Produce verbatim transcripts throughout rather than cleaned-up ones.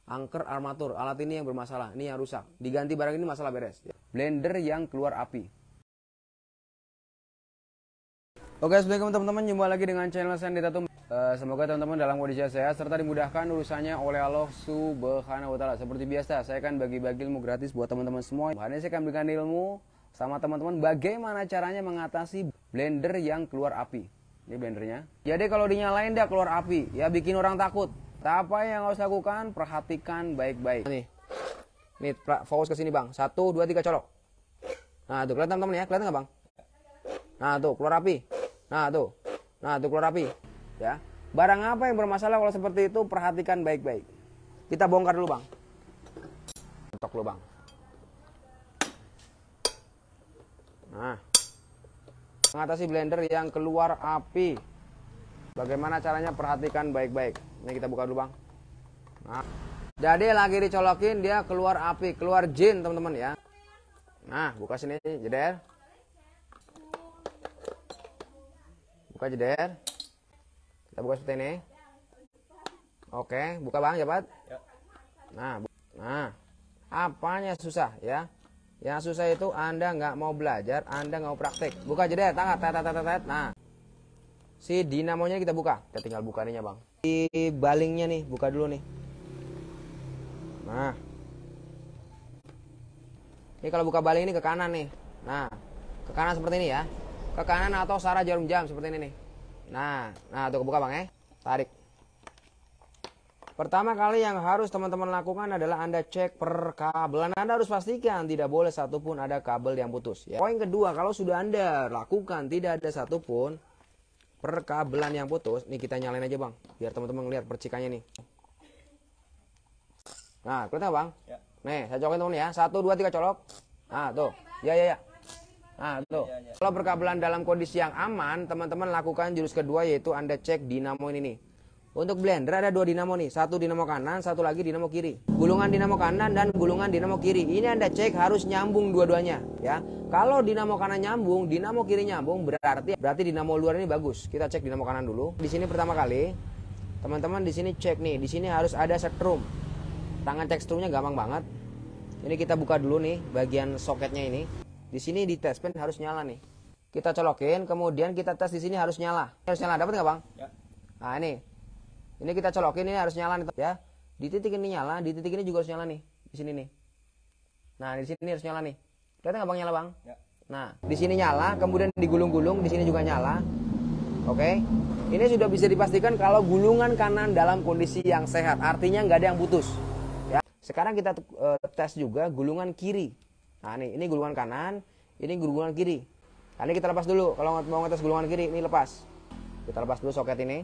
Angker armatur, alat ini yang bermasalah, ini yang rusak. Diganti barang ini masalah beres. Blender yang keluar api. Oke, assalamualaikum teman-teman, jumpa lagi dengan channel Sandi Tatum. Uh, semoga teman-teman dalam kondisi sehat serta dimudahkan urusannya oleh Allah Subhanahu wa taala. Seperti biasa, saya akan bagi-bagi ilmu gratis buat teman-teman semua. Hari ini saya akan berikan ilmu sama teman-teman bagaimana caranya mengatasi blender yang keluar api. Ini blendernya. Jadi kalau dinyalain dia keluar api, ya bikin orang takut. Apa yang harus lakukan? Perhatikan baik-baik. Nih, nih, fokus ke sini bang. Satu, dua, tiga, colok. Nah tuh, kelihatan teman-teman ya, kelihatan nggak bang? Nah tuh, keluar api. Nah tuh, nah tuh keluar api. Ya, barang apa yang bermasalah kalau seperti itu? Perhatikan baik-baik. Kita bongkar dulu bang. Tok dulu bang. Nah, mengatasi blender yang keluar api. Bagaimana caranya? Perhatikan baik-baik. Ini kita buka dulu bang. Nah, jadi lagi dicolokin dia keluar api, keluar jin teman-teman ya. Nah, buka sini jeder. Buka jeder. Kita buka seperti ini. Oke, buka bang cepat. Nah, nah, apanya susah ya? Yang susah itu Anda nggak mau belajar, Anda nggak mau praktek. Buka jeder, tangan, tet, tet, tet, tet. Nah, si dinamonya kita buka. Kita tinggal buka ininya bang. Di balingnya nih, buka dulu nih. Nah, ini kalau buka baling ini ke kanan nih. Nah, ke kanan seperti ini ya. Ke kanan atau searah jarum jam seperti ini nih. Nah, nah tuh buka bang ya. Tarik. Pertama kali yang harus teman-teman lakukan adalah Anda cek perkabelan. Anda harus pastikan tidak boleh satupun ada kabel yang putus. Ya. Poin kedua, kalau sudah Anda lakukan tidak ada satupun perkabelan yang putus, nih kita nyalain aja bang, biar teman-teman lihat percikannya nih. Nah, kelihatan bang? Ya. Nih, saya colokin teman ya. Satu, dua, tiga, colok. Nah, tuh. Ya, ya, ya. Nah, tuh. Ya, ya. Kalau perkabelan dalam kondisi yang aman, teman-teman lakukan jurus kedua yaitu Anda cek dinamo ini nih. Untuk blender ada dua dinamo nih, satu dinamo kanan, satu lagi dinamo kiri. Gulungan dinamo kanan dan gulungan dinamo kiri. Ini Anda cek harus nyambung dua-duanya, ya. Kalau dinamo kanan nyambung, dinamo kiri nyambung, berarti berarti dinamo luar ini bagus. Kita cek dinamo kanan dulu. Di sini pertama kali, teman-teman di sini cek nih, di sini harus ada setrum. Tangan cek strumnya gampang banget. Ini kita buka dulu nih, bagian soketnya ini. Di sini di test pen harus nyala nih. Kita colokin, kemudian kita tes di sini harus nyala. Harus nyala, dapat nggak bang? Ya. Nah ini. Ini kita colokin, ini harus nyala nih ya. Di titik ini nyala, di titik ini juga harus nyala nih. Di sini nih. Nah, di sini harus nyala nih. Kelihatan nggak bang nyala bang? Ya. Nah, di sini nyala, kemudian digulung-gulung, di sini juga nyala. Oke. Ini sudah bisa dipastikan kalau gulungan kanan dalam kondisi yang sehat. Artinya nggak ada yang putus. Ya. Sekarang kita uh, tes juga gulungan kiri. Nah, nih, ini gulungan kanan, ini gulungan kiri. Nah, ini kita lepas dulu. Kalau mau ngetes gulungan kiri, ini lepas. Kita lepas dulu soket ini.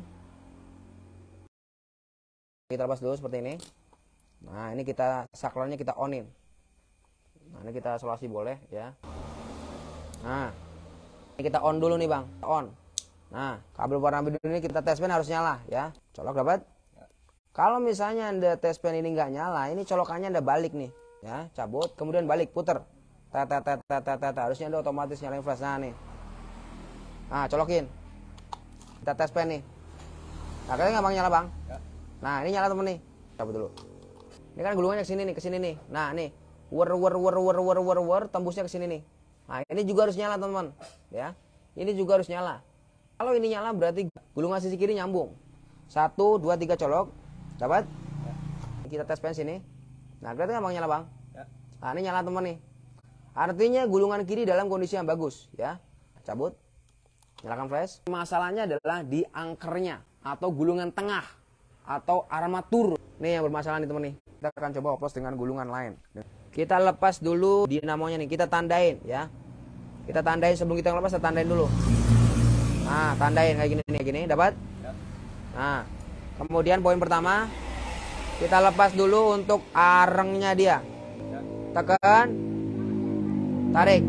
Kita lepas dulu seperti ini. Nah, ini kita saklarnya kita onin. Nah, ini kita isolasi boleh ya. Nah, ini kita on dulu nih bang, on. Nah, kabel warna biru ini kita tes pen harus nyala ya. Colok dapat? Ya. Kalau misalnya Anda tes pen ini nggak nyala, ini colokannya Anda balik nih, ya, cabut, kemudian balik, puter. Tet tet tet tet tet, harusnya Anda otomatis nyalain flash. Nah nih. Nah, colokin. Kita tes pen nih. Nah, kalian nggak bang nyala bang? Ya. Nah, ini nyala temen nih. Cabut dulu. Ini kan gulungannya ke sini nih, ke sini nih. Nah, nih. Wer wer wer wer wer wer wer tembusnya ke sini nih. Nah, ini juga harus nyala, teman-teman. Ya. Ini juga harus nyala. Kalau ini nyala berarti gulungan sisi kiri nyambung. Satu, dua, tiga, colok. Dapat? Ya. Kita tes pen sini. Nah, kelihatan nggak bang nyala, bang? Ya. Nah, ini nyala, teman nih. Artinya gulungan kiri dalam kondisi yang bagus, ya. Cabut. Nyalakan flash. Masalahnya adalah di angkernya atau gulungan tengah atau armatur. Nih yang bermasalah nih teman nih. Kita akan coba oplos dengan gulungan lain. Kita lepas dulu dinamonya nih, kita tandain ya. Kita tandain sebelum kita ngelepas, kita tandain dulu. Nah, tandain kayak gini nih, gini, dapat? Nah, kemudian poin pertama, kita lepas dulu untuk arengnya dia. Tekan, tarik.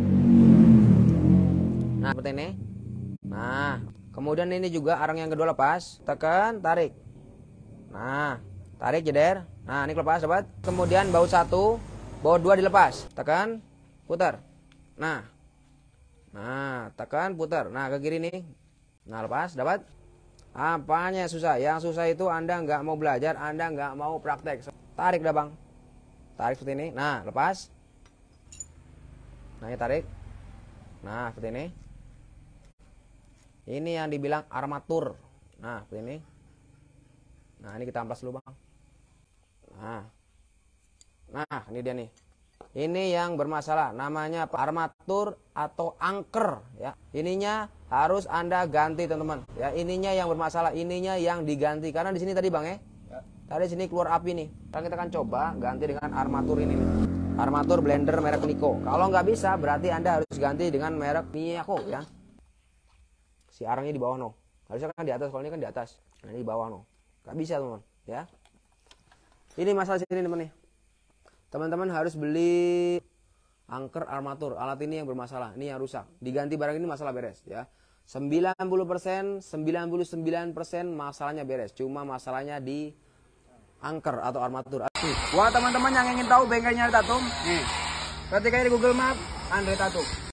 Nah, seperti ini. Nah, kemudian ini juga areng yang kedua lepas, tekan, tarik. Nah, tarik jeder. Nah, ini lepas sobat. Kemudian baut satu, baut dua dilepas. Tekan, putar. Nah. Nah, tekan, putar. Nah, ke kiri nih. Nah, lepas, dapat. Apanya susah? Yang susah itu Anda nggak mau belajar, Anda nggak mau praktek. Tarik dah bang. Tarik seperti ini. Nah, lepas. Nah, ya tarik. Nah, seperti ini. Ini yang dibilang armatur. Nah, seperti ini. Nah, ini kita amplas dulu bang. Nah. Nah, ini dia nih. Ini yang bermasalah, namanya armatur atau anker ya. Ininya harus Anda ganti teman-teman. Ya, ininya yang bermasalah, ininya yang diganti. Karena di sini tadi Bang ya. Tadi sini keluar api nih. Sekarang kita akan coba ganti dengan armatur ini nih. Armatur blender merek Nico. Kalau nggak bisa berarti Anda harus ganti dengan merek Miyako ya. Si arangnya di bawah no. Harusnya kan di atas, kalau ini kan di atas. Nah, ini di bawah no. Nggak bisa teman-teman ya. Ini masalah sini teman nih. Teman-teman harus beli angker armatur. Alat ini yang bermasalah, ini yang rusak. Diganti barang ini masalah beres ya. sembilan puluh persen, sembilan puluh sembilan persen masalahnya beres. Cuma masalahnya di angker atau armatur. Buat teman-teman yang ingin tahu bengkelnya Andre Tatum, nih. Ketikanya di Google Map Andre Tatum.